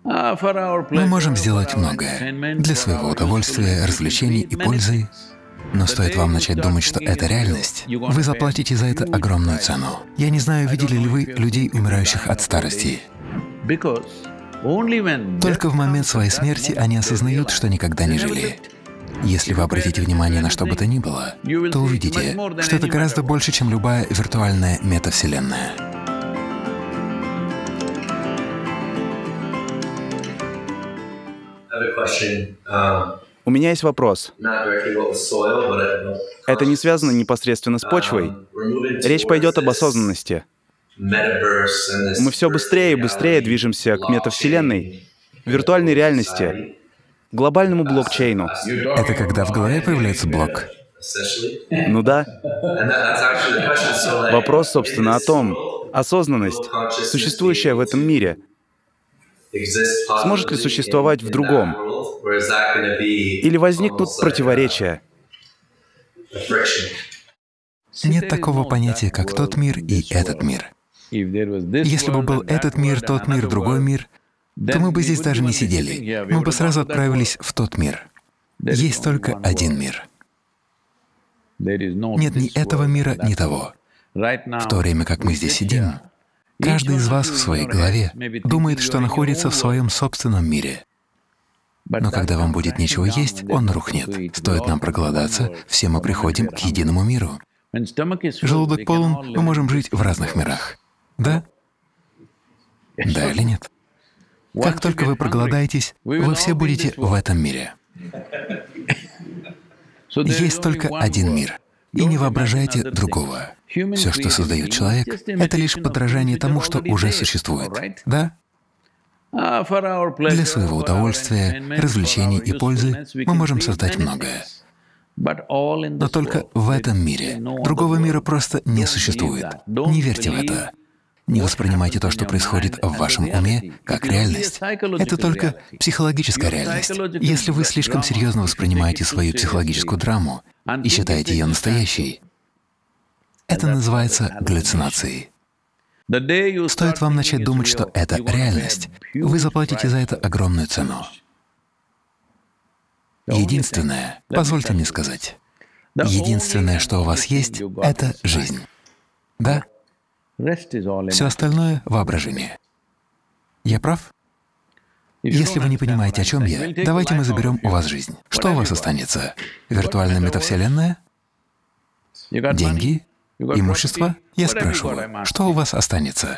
Мы можем сделать многое для своего удовольствия, развлечений и пользы, но стоит вам начать думать, что это реальность, вы заплатите за это огромную цену. Я не знаю, видели ли вы людей, умирающих от старости. Только в момент своей смерти они осознают, что никогда не жили. Если вы обратите внимание на что бы то ни было, то увидите, что это гораздо больше, чем любая виртуальная метавселенная. У меня есть вопрос. Это не связано непосредственно с почвой. Речь пойдет об осознанности. Мы все быстрее и быстрее движемся к метавселенной, виртуальной реальности, глобальному блокчейну. Это когда в голове появляется блок? Ну да. Вопрос, собственно, о том, осознанность, существующая в этом мире, сможет ли существовать в другом? Или возникнут противоречия? Нет такого понятия, как тот мир и этот мир. Если бы был этот мир, тот мир, другой мир, то мы бы здесь даже не сидели. Мы бы сразу отправились в тот мир. Есть только один мир. Нет ни этого мира, ни того. В то время как мы здесь сидим, каждый из вас в своей голове думает, что находится в своем собственном мире. Но когда вам будет нечего есть, он рухнет. Стоит нам проголодаться, все мы приходим к единому миру. Желудок полон, мы можем жить в разных мирах. Да? Да или нет? Как только вы проголодаетесь, вы все будете в этом мире. Есть только один мир, и не воображайте другого. Все, что создает человек, это лишь подражание тому, что уже существует. Да? Для своего удовольствия, развлечений и пользы мы можем создать многое. Но только в этом мире. Другого мира просто не существует. Не верьте в это. Не воспринимайте то, что происходит в вашем уме, как реальность. Это только психологическая реальность. Если вы слишком серьезно воспринимаете свою психологическую драму и считаете ее настоящей, это называется галлюцинацией. Стоит вам начать думать, что это реальность, вы заплатите за это огромную цену. Единственное, позвольте мне сказать, единственное, что у вас есть, это жизнь. Да? Все остальное — воображение. Я прав? Если вы не понимаете, о чем я, давайте мы заберем у вас жизнь. Что у вас останется? Виртуальная метавселенная? Деньги? Имущество? Я спрашиваю, что у вас останется?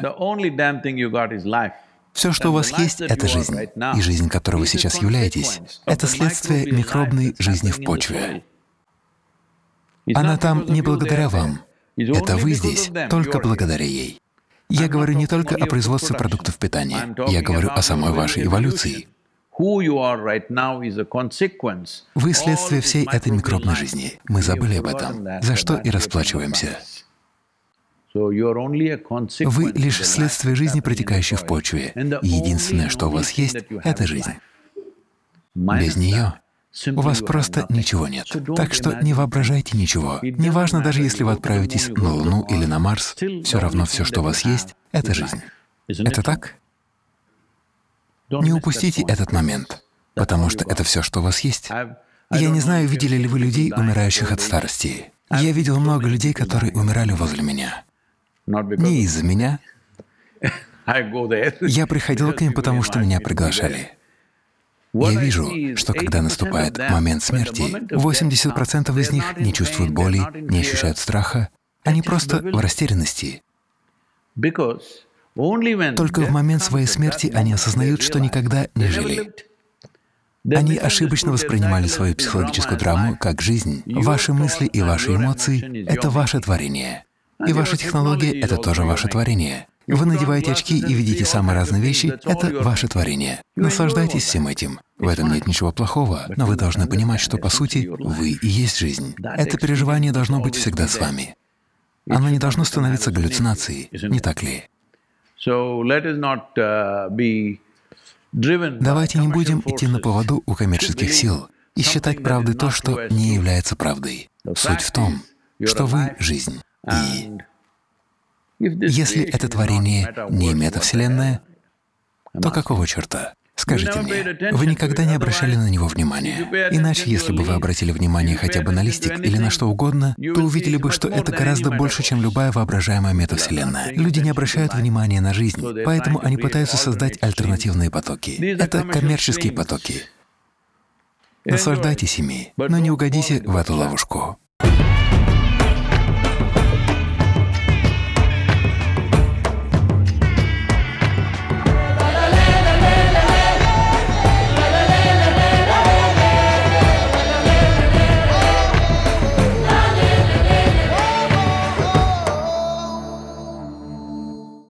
Все, что у вас есть, — это жизнь. И жизнь, которой вы сейчас являетесь, — это следствие микробной жизни в почве. Она там не благодаря вам. Это вы здесь только благодаря ей. Я говорю не только о производстве продуктов питания, я говорю о самой вашей эволюции. Вы следствие всей этой микробной жизни. Мы забыли об этом, за что и расплачиваемся. Вы лишь следствие жизни, протекающей в почве. И единственное, что у вас есть, — это жизнь. Без нее у вас просто ничего нет. Так что не воображайте ничего. Неважно, даже если вы отправитесь на Луну или на Марс, все равно все, что у вас есть, — это жизнь. Это так? Не упустите этот момент, потому что это все, что у вас есть. Я не знаю, видели ли вы людей, умирающих от старости. Я видел много людей, которые умирали возле меня. Не из-за меня. Я приходил к ним, потому что меня приглашали. Я вижу, что когда наступает момент смерти, 80% из них не чувствуют боли, не ощущают страха, они просто в растерянности. Только в момент своей смерти они осознают, что никогда не жили. Они ошибочно воспринимали свою психологическую драму как жизнь. Ваши мысли и ваши эмоции — это ваше творение. И ваша технология — это тоже ваше творение. Вы надеваете очки и видите самые разные вещи — это ваше творение. Наслаждайтесь всем этим. В этом нет ничего плохого, но вы должны понимать, что, по сути, вы и есть жизнь. Это переживание должно быть всегда с вами. Оно не должно становиться галлюцинацией, не так ли? Давайте не будем идти на поводу у коммерческих сил и считать правдой то, что не является правдой. Суть в том, что вы — жизнь. И если это творение не метавселенная, то какого черта? Скажите мне, вы никогда не обращали на него внимания? Иначе, если бы вы обратили внимание хотя бы на листик или на что угодно, то увидели бы, что это гораздо больше, чем любая воображаемая метавселенная. Люди не обращают внимания на жизнь, поэтому они пытаются создать альтернативные потоки. Это коммерческие потоки. Наслаждайтесь ими, но не угодите в эту ловушку.